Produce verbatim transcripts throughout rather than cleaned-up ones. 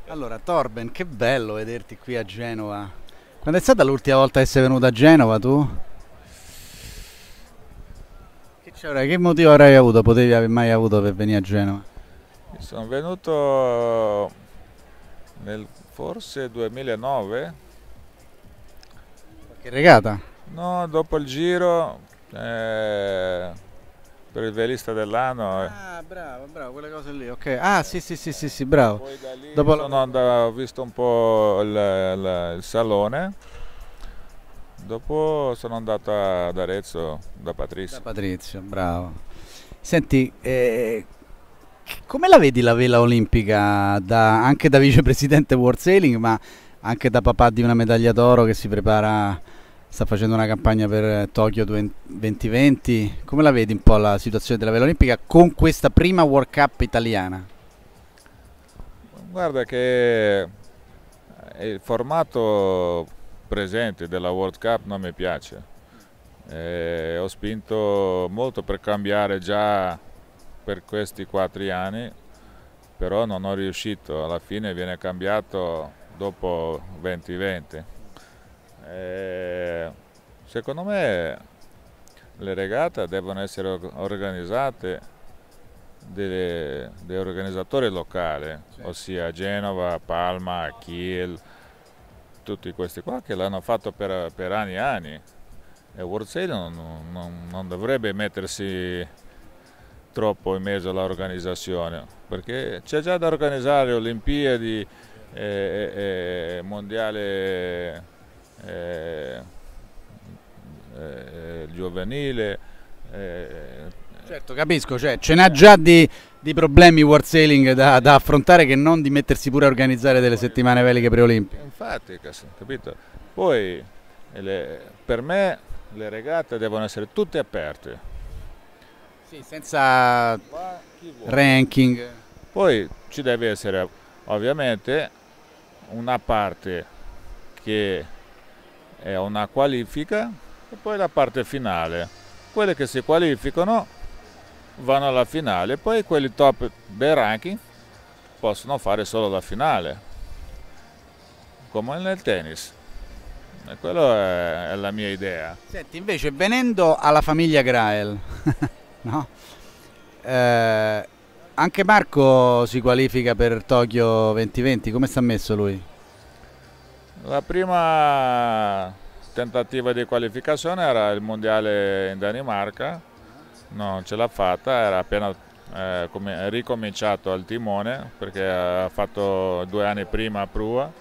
Allora, Torben, che bello vederti qui a Genova. Quando è stata l'ultima volta che sei venuto a Genova tu? Che, c'avrai- che motivo avrai avuto, potevi aver mai avuto per venire a Genova? Sono venuto nel forse duemilanove, Qualche regata? no, dopo il giro eh, per il velista dell'anno. eh. Ah, bravo, bravo, quelle cose lì, ok. Ah, sì, sì, sì, sì, sì, bravo. Poi da lì Dopo la... sono andato, ho visto un po' il, il- il salone, dopo sono andato ad Arezzo da Da Patrizio. Patrizio, bravo. Senti, eh, come la vedi la vela olimpica da- anche da vicepresidente World Sailing, ma anche da papà di una medaglia d'oro che si prepara, sta facendo una campagna per Tokyo duemilaventi? Come la vedi un po' la situazione della vela olimpica con questa prima World Cup italiana? Guarda che il formato presente della World Cup non mi piace. Eh, ho spinto molto per cambiare già per questi quattro anni, però non ho riuscito. Alla fine viene cambiato dopo duemilaventi. Eh, secondo me le regate devono essere or- organizzate delle- dagli organizzatori locali, ossia Genova, Palma, Kiel, tutti questi qua che l'hanno fatto per, per anni e anni. E World Sailing non, non- non dovrebbe mettersi troppo in mezzo all'organizzazione, perché c'è già da organizzare Olimpiadi, eh, eh, eh, mondiale eh, eh, giovanile. eh, Certo, capisco, cioè ce n'ha già di, di problemi World Sailing da, da affrontare che non di mettersi pure a organizzare delle settimane veliche preolimpiche. Infatti, cas- capito? Poi le- per me le regate devono essere tutte aperte. Sì, senza Va chi vuole. ranking. Poi ci deve essere ovviamente una parte che è una qualifica e poi la parte finale. Quelle che si qualificano vanno alla finale, poi quelli top del ranking possono fare solo la finale, come nel tennis. E quella è, è la mia idea. Senti, invece, venendo alla famiglia Grael, no? Eh, anche Marco si qualifica per Tokyo duemilaventi, come sta messo lui? La prima tentativa di qualificazione era il mondiale in Danimarca, non ce l'ha fatta, era appena eh, come- ricominciato al timone perché ha fatto due anni prima a prua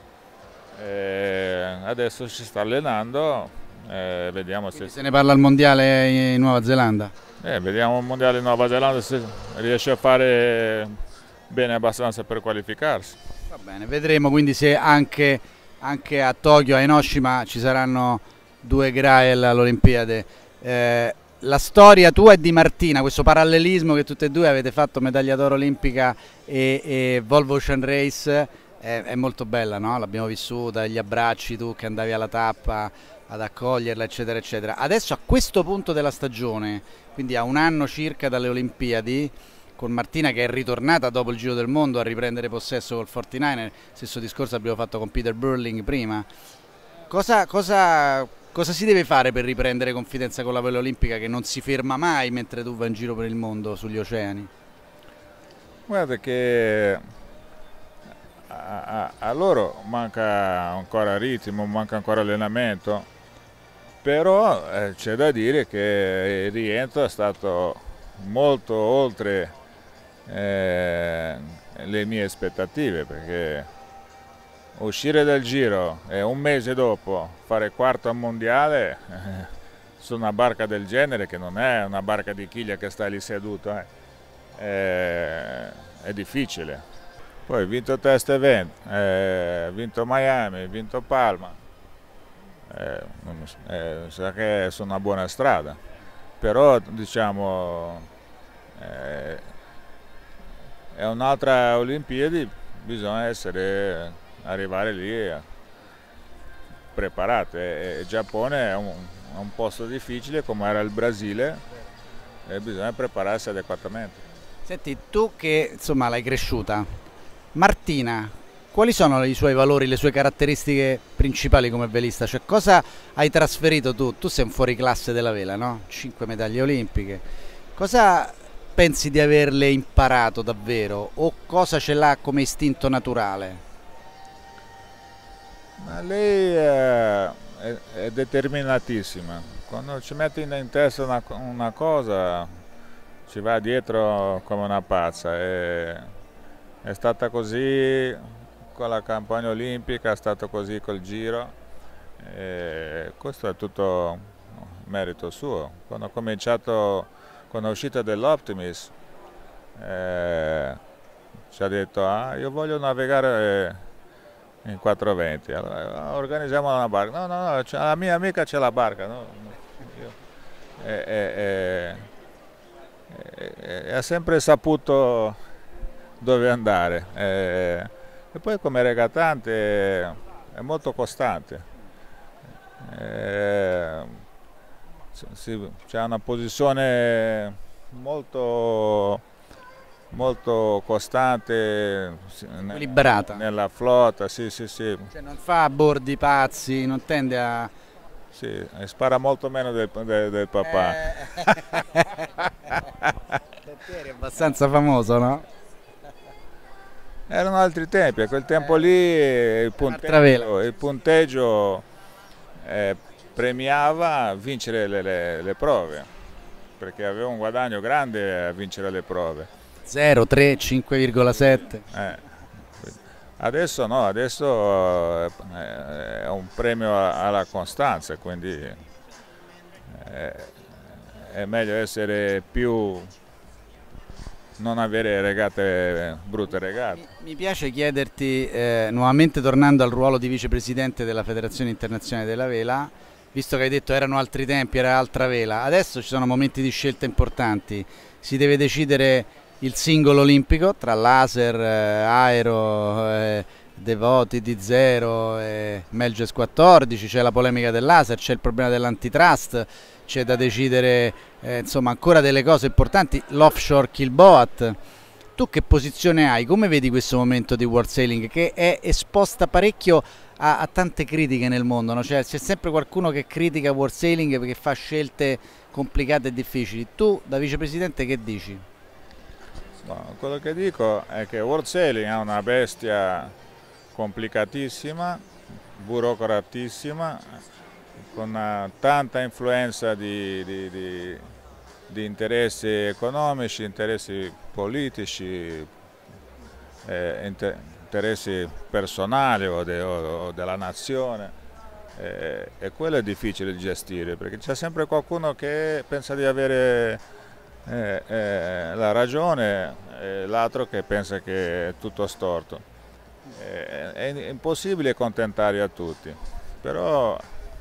e adesso si sta allenando, eh, vediamo se, Quindi se ne parla al mondiale in Nuova Zelanda. eh, vediamo il mondiale in Nuova Zelanda se riesce a fare bene abbastanza per qualificarsi. Va bene, vedremo quindi se anche, anche a Tokyo, a Enoshima, ci saranno due Grael all'Olimpiade. Eh, la storia tua e di Martina, questo parallelismo che tutte e due avete fatto, medaglia d'oro olimpica e, e Volvo Ocean Race, è, è molto bella, no? L'abbiamo vissuta, gli abbracci, tu che andavi alla tappa ad accoglierla, eccetera, eccetera. Adesso a questo punto della stagione, quindi a un anno circa dalle Olimpiadi, con Martina che è ritornata dopo il Giro del Mondo a riprendere possesso col quarantanove, stesso discorso abbiamo fatto con Peter Burling prima. Cosa, cosa, cosa si deve fare per riprendere confidenza con la vela olimpica che non si ferma mai mentre tu vai in giro per il mondo sugli oceani? Guarda che a, a- a loro manca ancora ritmo, manca ancora allenamento, però eh, c'è da dire che il rientro è stato molto oltre eh, le mie aspettative, perché uscire dal giro e un mese dopo fare quarto al mondiale eh, su una barca del genere, che non è una barca di chiglia che sta lì seduto, eh, è, è difficile. Poi ho vinto test event, eh, ho vinto Miami, ho vinto Palma, eh, non so, eh, sa che sono una buona strada, però diciamo eh, è un'altra Olimpiadi, bisogna essere, arrivare lì eh, preparati. E il Giappone è un, è un posto difficile come era il Brasile e bisogna prepararsi adeguatamente. Senti, tu che insomma l'hai cresciuta, Martina, quali sono i suoi valori, le sue caratteristiche principali come velista? Cioè, cosa hai trasferito tu? Tu sei un fuoriclasse della vela, no? Cinque medaglie olimpiche. Cosa pensi di averle imparato davvero? O cosa ce l'ha come istinto naturale? Ma lei è, è, è determinatissima. Quando ci mette in, in testa una, una cosa, ci va dietro come una pazza. È, è stata così con la campagna olimpica, è stato così col Giro. E questo è tutto merito suo. Quando ho cominciato, quando è uscita dell'Optimist, eh, ci ha detto: ah, io voglio navigare in quattrocentoventi, allora, organizziamo una barca. No, no, no, la mia amica c'è la barca. No? Io, e, e, e, e, ha sempre saputo dove andare. E, e poi come regattante è molto costante. E, sì, c'è una posizione molto molto costante, equilibrata nella flotta, sì, sì, sì. Cioè non fa bordi pazzi, non tende a... Sì, spara molto meno del, del, del papà. Eh... è abbastanza famoso, no? Erano altri tempi, a quel tempo lì il punteggio, il punteggio eh, premiava vincere le, le, le prove, perché aveva un guadagno grande a vincere le prove. zero, tre, cinque virgola sette. Eh, adesso no, adesso è un premio alla costanza, quindi è, è meglio essere più... non avere regate, brutte regate. Mi, mi piace chiederti, eh, nuovamente tornando al ruolo di vicepresidente della Federazione Internazionale della Vela, visto che hai detto erano altri tempi, era altra vela, adesso ci sono momenti di scelta importanti, si deve decidere il singolo olimpico tra laser, eh, aero, eh, Devoti di zero, eh, Melges quattordici, c'è la polemica del laser, c'è il problema dell'antitrust, c'è da decidere eh, insomma ancora delle cose importanti, l'offshore Kilboat. Tu che posizione hai? Come vedi questo momento di World Sailing che è esposta parecchio a, a tante critiche nel mondo, no? Cioè, c'è sempre qualcuno che critica World Sailing perché fa scelte complicate e difficili. Tu da vicepresidente che dici? No, quello che dico è che World Sailing è una bestia complicatissima, burocratissima, con uh, tanta influenza di, di, di, di interessi economici, interessi politici, eh, inter interessi personali o, de, o, o della nazione, eh, e quello è difficile di gestire perché c'è sempre qualcuno che pensa di avere eh, eh, la ragione e l'altro che pensa che è tutto storto. Eh, è impossibile accontentare a tutti, però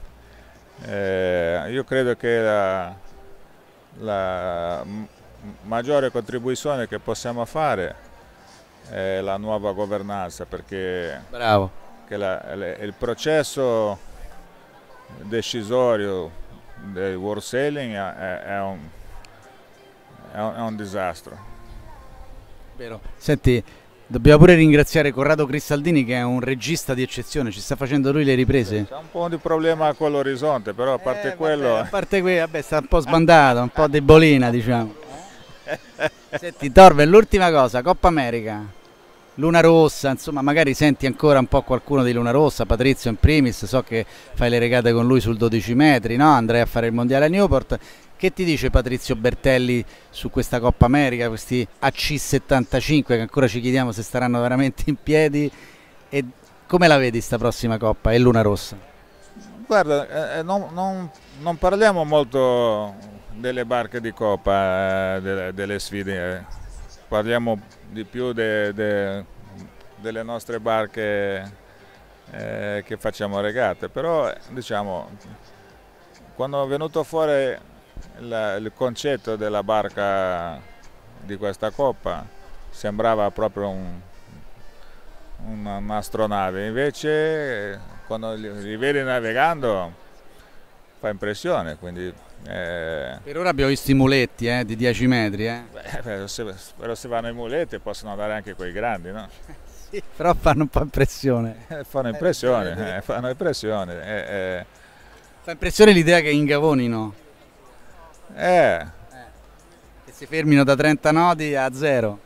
Eh, io credo che la, la maggiore contribuzione che possiamo fare è la nuova governanza, perché Bravo. Che la, le, il processo decisorio del World Sailing è, è, un, è, un, è un disastro. Vero. Senti, dobbiamo pure ringraziare Corrado Cristaldini che è un regista di eccezione, ci sta facendo lui le riprese. C'è un po' di problema con l'orizzonte, però a parte eh, quello... Vabbè, a parte quello, vabbè, sta un po' sbandato, un po' debolina, diciamo. Senti Torben, l'ultima cosa, Coppa America, Luna Rossa, insomma magari senti ancora un po' qualcuno di Luna Rossa, Patrizio in primis, so che fai le regate con lui sul dodici metri, no? Andrei a fare il mondiale a Newport. Che ti dice Patrizio Bertelli su questa Coppa America, questi A C settantacinque che ancora ci chiediamo se staranno veramente in piedi, e come la vedi sta prossima Coppa e Luna Rossa? Guarda, eh, non, non, non parliamo molto delle barche di Coppa, eh, delle, delle sfide, eh. Parliamo di più de, de, delle nostre barche eh, che facciamo regate, però diciamo, quando è venuto fuori il, il concetto della barca di questa Coppa sembrava proprio un, un'astronave, invece quando li, li vedi navigando fa impressione, quindi Eh, Per ora abbiamo visto i muletti eh, di dieci metri. Eh. beh, però, se, però se vanno i muletti possono andare anche quei grandi, no? Sì, però fanno un po' impressione. Eh, fanno impressione, eh, fanno impressione. Eh, eh, Fa impressione l'idea che ingavonino, eh, che si fermino da trenta nodi a zero.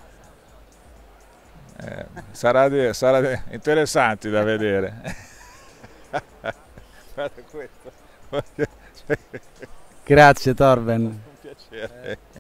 eh, sarà, di- sarà di- interessante da vedere. Guarda questo. Grazie Torben. Un piacere.